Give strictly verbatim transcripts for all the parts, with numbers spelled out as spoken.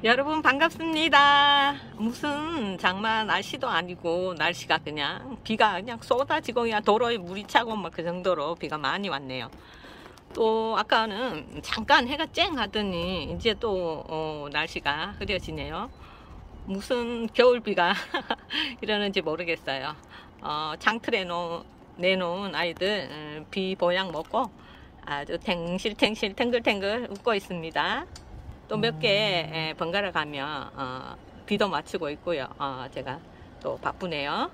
여러분 반갑습니다. 무슨 장마 날씨도 아니고 날씨가 그냥 비가 그냥 쏟아지고 그냥 도로에 물이 차고 막 그 정도로 비가 많이 왔네요. 또 아까는 잠깐 해가 쨍 하더니 이제 또 어, 날씨가 흐려지네요. 무슨 겨울비가 이러는지 모르겠어요. 어, 장틀에 놓, 내놓은 아이들 음, 비 보양 먹고 아주 탱실탱실 탱글탱글 웃고 있습니다. 또 몇 개 번갈아 가며 어, 비도 맞추고 있고요. 어, 제가 또 바쁘네요.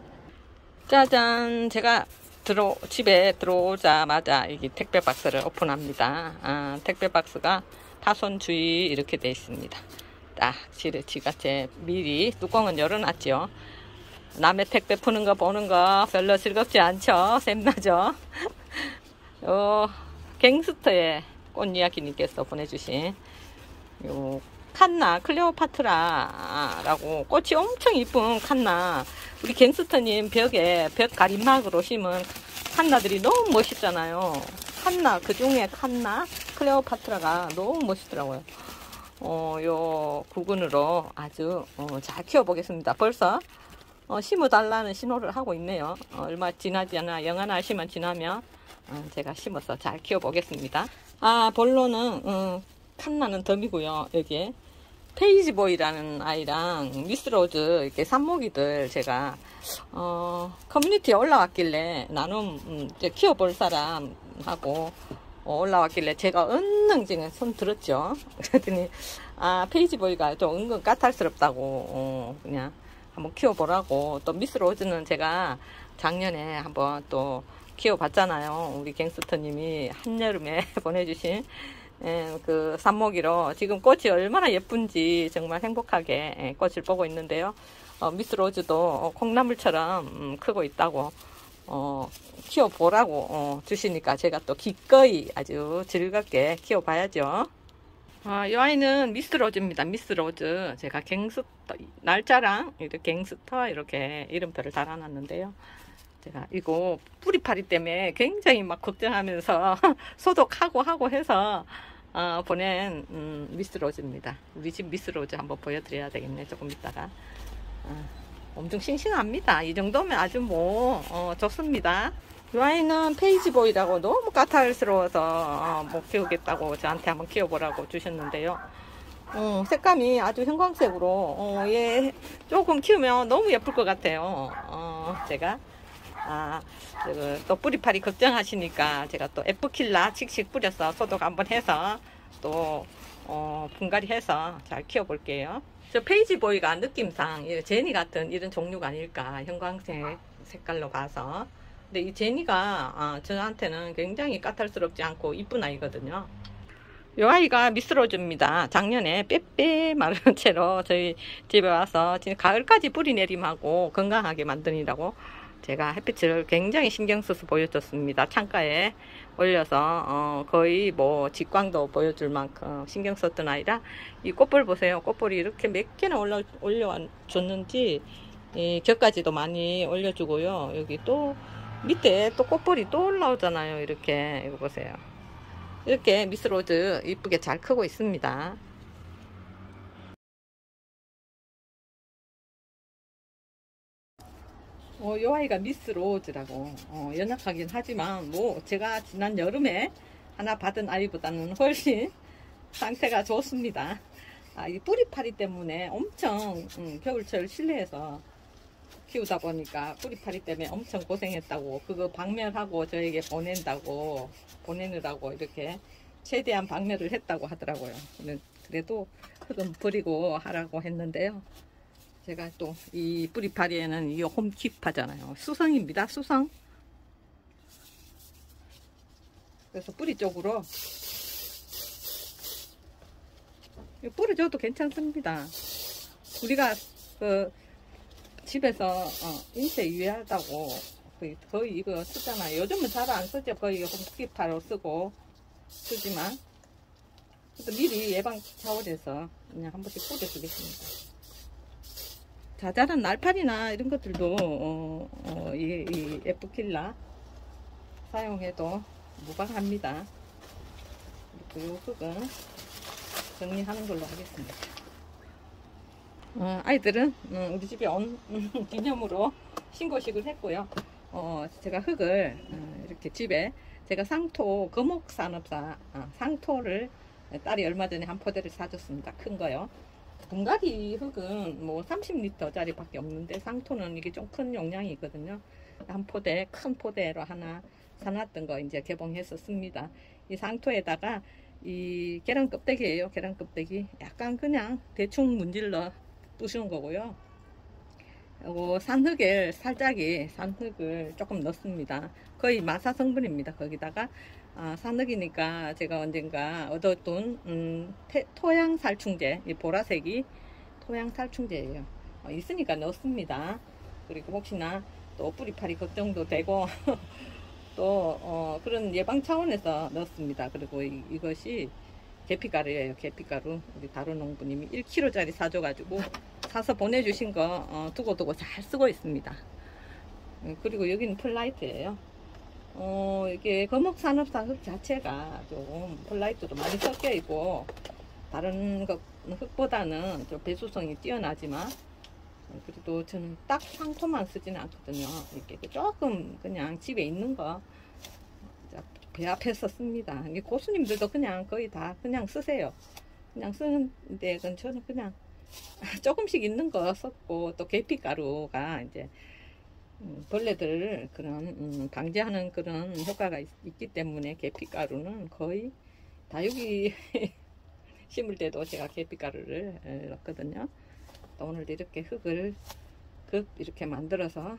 짜잔, 제가 들어 집에 들어오자마자 이 택배 박스를 오픈합니다. 아, 택배 박스가 파손 주의 이렇게 되어 있습니다. 딱 지가 제 미리 뚜껑은 열어놨죠. 남의 택배 푸는 거 보는 거 별로 즐겁지 않죠. 샘나죠. 요 갱스터의 꽃이야기님께서 보내주신 요 칸나 클레오파트라라고 꽃이 엄청 이쁜 칸나, 우리 갱스터님 벽에 벽 가림막으로 심은 칸나들이 너무 멋있잖아요. 칸나, 그 중에 칸나 클레오파트라가 너무 멋있더라고요. 어, 요 구근으로 아주 어, 잘 키워보겠습니다. 벌써 어, 심어달라는 신호를 하고 있네요. 어, 얼마 지나지 않아 영하 날씨만 지나면 어, 제가 심어서 잘 키워보겠습니다. 아, 본론은 음, 칸나는 덤이고요. 여기에 페이지보이라는 아이랑 미스로즈 이렇게 삽목이들 제가 어, 커뮤니티에 올라왔길래 나눔 음, 이제 키워볼 사람하고 어, 올라왔길래 제가 은능증에 손 들었죠. 그랬더니 아, 페이지보이가 좀 은근 까탈스럽다고 어, 그냥 한번 키워보라고. 또 미스로즈는 제가 작년에 한번 또 키워봤잖아요. 우리 갱스터님이 한여름에 보내주신 예, 그 삽목이로 지금 꽃이 얼마나 예쁜지 정말 행복하게 예, 꽃을 보고 있는데요. 어, 미스로즈도 콩나물처럼 음, 크고 있다고 어, 키워보라고 어, 주시니까 제가 또 기꺼이 아주 즐겁게 키워봐야죠. 아, 이 아이는 미스로즈입니다. 미스로즈. 제가 갱스터 날짜랑 이렇게 갱스터 이렇게 이름표를 달아놨는데요. 제가 이거 뿌리파리 때문에 굉장히 막 걱정하면서 소독하고 하고 해서 어, 보낸 음, 미스로즈입니다. 우리 집 미스로즈 한번 보여드려야 되겠네. 조금 있다가 어, 엄청 싱싱합니다. 이 정도면 아주 뭐 어, 좋습니다. 이 아이는 페이지보이라고 너무 까탈스러워서 어, 못 키우겠다고 저한테 한번 키워보라고 주셨는데요. 어, 색감이 아주 형광색으로 어, 얘 조금 키우면 너무 예쁠 것 같아요. 어, 제가 아, 그, 또 뿌리파리 걱정하시니까 제가 또 에프킬라 칙칙 뿌려서 소독 한번 해서 또 어, 분갈이 해서 잘 키워볼게요. 저 페이지보이가 느낌상 제니 같은 이런 종류가 아닐까, 형광색 색깔로 가서. 근데 이 제니가 아, 저한테는 굉장히 까탈스럽지 않고 이쁜 아이거든요. 이 아이가 미스로즈입니다. 작년에 빼빼 마른 채로 저희 집에 와서 지금 가을까지 뿌리 내림하고 건강하게 만드니라고 제가 햇빛을 굉장히 신경 써서 보여줬습니다. 창가에 올려서 어, 거의 뭐 직광도 보여줄 만큼 신경 썼던 아이라, 이 꽃볼 보세요. 꽃볼이 이렇게 몇 개나 올려, 올려줬는지 이 겹까지도 많이 올려주고요. 여기 또 밑에 또 꽃볼이 또 올라오잖아요. 이렇게 이거 보세요. 이렇게 미스로즈 이쁘게 잘 크고 있습니다. 어, 요 아이가 미스로즈라고 어, 연약하긴 하지만 뭐 제가 지난 여름에 하나 받은 아이보다는 훨씬 상태가 좋습니다. 아, 이 뿌리파리 때문에 엄청 음, 겨울철 실내에서 키우다 보니까 뿌리파리 때문에 엄청 고생했다고, 그거 박멸하고 저에게 보낸다고 보내느라고 이렇게 최대한 박멸을 했다고 하더라고요. 그래도 흙은 버리고 하라고 했는데요. 제가 또 이 뿌리파리에는 이 홈킵하잖아요. 수성입니다. 수성. 그래서 뿌리 쪽으로 뿌려줘도 괜찮습니다. 우리가 그 집에서 어, 인체 유의하다고 거의 이거 쓰잖아요. 요즘은 잘 안 쓰죠. 거의 홈킵하러 쓰고 쓰지만 그래도 미리 예방 차원에서 그냥 한 번씩 뿌려주겠습니다. 자잘한 날파리나 이런 것들도 어, 어, 이, 이 에프킬라 사용해도 무방합니다. 그리고 요 흙은 정리하는 걸로 하겠습니다. 어, 아이들은 음, 우리 집에 온 음, 기념으로 신고식을 했고요. 어, 제가 흙을 어, 이렇게 집에 제가 상토 거목산업사 어, 상토를 딸이 얼마 전에 한 포대를 사줬습니다. 큰 거요. 분갈이 흙은 뭐 삼십 리터짜리 밖에 없는데 상토는 이게 좀 큰 용량이 있거든요. 한 포대 큰 포대로 하나 사놨던 거 이제 개봉해서 씁니다. 이 상토에다가 이 계란 껍데기예요. 계란 껍데기 약간 그냥 대충 문질러 부시는 거고요. 요거 산흙을 살짝이 산흙을 조금 넣습니다. 거의 마사 성분입니다. 거기다가 아, 산흙이니까 제가 언젠가 얻었던 음, 태, 토양 살충제, 이 보라색이 토양 살충제예요. 어, 있으니까 넣습니다. 그리고 혹시나 또 뿌리파리 걱정도 되고 또 어, 그런 예방 차원에서 넣습니다. 그리고 이, 이것이 계피가루예요. 계피가루 우리 다루 농부님이 일 킬로그램짜리 사줘가지고 사서 보내주신 거 어, 두고두고 잘 쓰고 있습니다. 그리고 여기는 플라이트예요. 어, 이게 거목산업사 흙 자체가 좀 플라이트도 많이 섞여 있고 다른 것 흙보다는 좀 배수성이 뛰어나지만 그래도 저는 딱 상토만 쓰지는 않거든요. 이렇게 조금 그냥 집에 있는 거 배합해서 씁니다. 고수님들도 그냥 거의 다 그냥 쓰세요. 그냥 쓰는데 저는 그냥 조금씩 있는 거 썼고 또 계피가루가 이제 벌레들 그런 음, 방지하는 그런 효과가 있, 있기 때문에 계피가루는 거의 다육이 심을 때도 제가 계피가루를 넣거든요. 또 오늘도 이렇게 흙을 급 이렇게 만들어서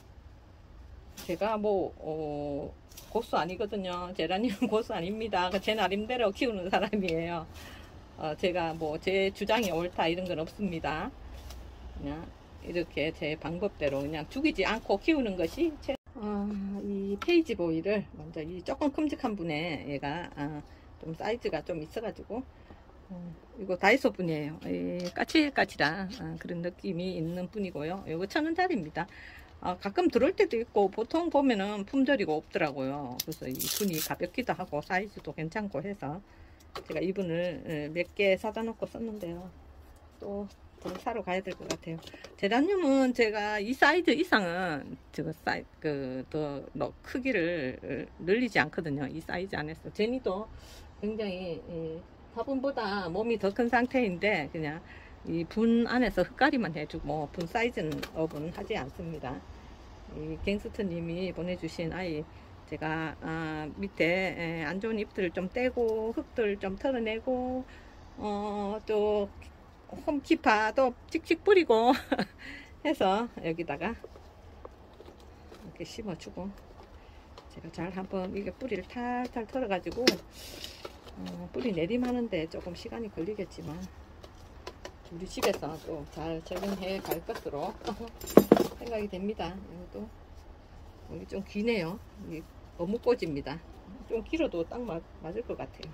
제가 뭐 어, 고수 아니거든요. 제라늄 고수 아닙니다. 제 나름대로 키우는 사람이에요. 어, 제가 뭐 제 주장이 옳다 이런 건 없습니다. 그냥 이렇게 제 방법대로 그냥 죽이지 않고 키우는 것이 제... 어, 이 페이지 보이를 먼저 이 조금 큼직한 분에 얘가 어, 좀 사이즈가 좀 있어가지고 어, 이거 다이소 분이에요. 까칠까칠한 어, 그런 느낌이 있는 분이고요. 이거 천 원짜리입니다. 어, 가끔 들어올 때도 있고 보통 보면은 품절이고 없더라고요. 그래서 이 분이 가볍기도 하고 사이즈도 괜찮고 해서 제가 이분을 몇 개 사다 놓고 썼는데요. 또 더 사러 가야 될 것 같아요. 제라늄은 제가 이 사이즈 이상은 저거 사이 그더 크기를 늘리지 않거든요. 이 사이즈 안에서 제니도 굉장히 화분보다 몸이 더 큰 상태인데 그냥 이 분 안에서 흙가리만 해주고 분 사이즈는 업은 하지 않습니다. 이 갱스터님이 보내주신 아이 제가 아, 밑에 안 좋은 잎들을 좀 떼고 흙들 좀 털어내고 어, 또 홈키파도 칙칙 뿌리고 해서 여기다가 이렇게 심어주고 제가 잘 한번 이게 뿌리를 탈탈 털어 가지고 어, 뿌리 내림하는데 조금 시간이 걸리겠지만 우리 집에서 또 잘 적용해 갈 것으로 생각이 됩니다. 이것도 여기 좀 기네요. 이게 어묵꽂이입니다. 좀 길어도 딱 맞, 맞을 것 같아요.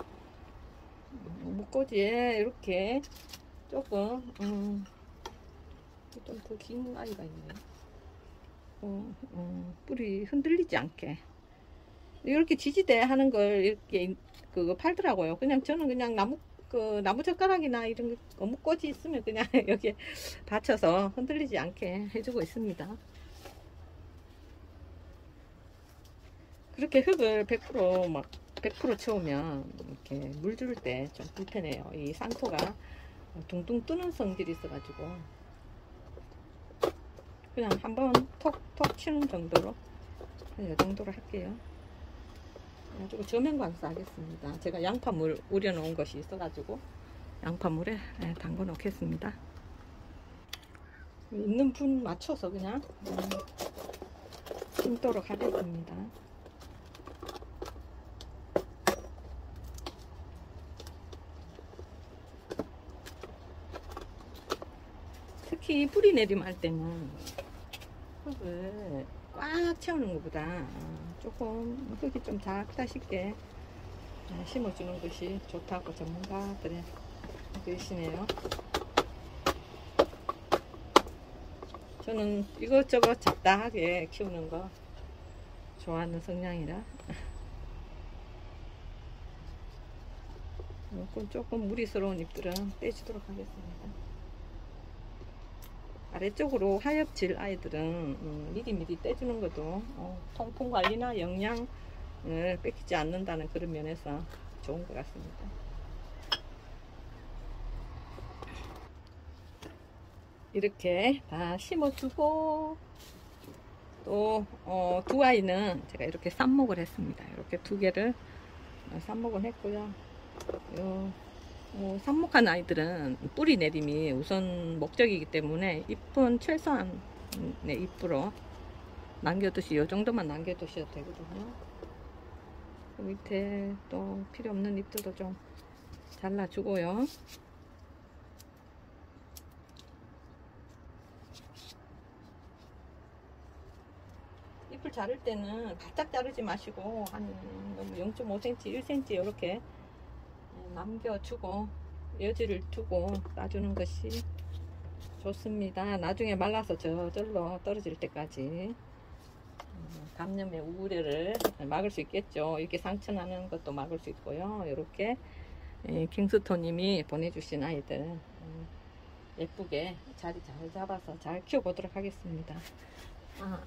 어묵꽂이에 이렇게 조금 음, 좀 더 긴 아이가 있네. 어, 어, 뿌리 흔들리지 않게 이렇게 지지대 하는 걸 이렇게 그거 팔더라고요. 그냥 저는 그냥 나무 그 나무 젓가락이나 이런 어묵꽂이 있으면 그냥 여기에 받쳐서 흔들리지 않게 해주고 있습니다. 그렇게 흙을 백 퍼센트 막 백 퍼센트 채우면 이렇게 물 줄 때 좀 불편해요. 이 상토가 둥둥 뜨는 성질이 있어가지고 그냥 한번 톡톡 치는 정도로 이 정도로 할게요. 그래가지고 저면광사 하겠습니다. 제가 양파물 우려 놓은 것이 있어가지고 양파물에 담궈 놓겠습니다. 있는 분 맞춰서 그냥 심도록 하겠습니다. 특히 뿌리 내림할 때는 흙을 꽉 채우는 것보다 조금 흙이 좀 작다 싶게 심어주는 것이 좋다고 전문가들이 계시네요. 저는 이것저것 잡다하게 키우는 거 좋아하는 성향이라 조금 조금 무리스러운 잎들은 떼주도록 하겠습니다. 아래쪽으로 하엽질 아이들은 음, 미리미리 떼주는 것도 어, 통풍 관리나 영양을 뺏기지 않는다는 그런 면에서 좋은 것 같습니다. 이렇게 다 심어주고 또 어, 두 아이는 제가 이렇게 삽목을 했습니다. 이렇게 두 개를 삽목을 했고요. 요, 어, 삽목한 아이들은 뿌리 내림이 우선 목적이기 때문에 잎은 최소한의 잎으로 남겨두시, 요 정도만 남겨두셔도 되거든요. 그 밑에 또 필요 없는 잎들도 좀 잘라주고요. 잎을 자를 때는 바짝 자르지 마시고 한 영 점 오 센티미터, 일 센티미터 이렇게 남겨주고 여지를 두고 놔주는 것이 좋습니다. 나중에 말라서 저절로 떨어질 때까지 감염의 우려를 막을 수 있겠죠. 이렇게 상처나는 것도 막을 수 있고요. 이렇게 킹스톤님이 보내주신 아이들 예쁘게 자리 잘 잡아서 잘 키워보도록 하겠습니다. 아,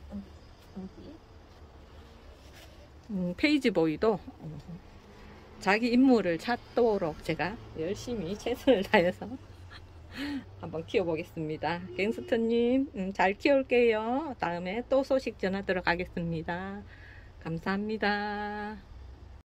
음, 페이지보이도 자기 인물을 찾도록 제가 열심히 최선을 다해서 한번 키워보겠습니다. 갱스터님 음, 잘 키울게요. 다음에 또 소식 전하도록 하겠습니다. 감사합니다.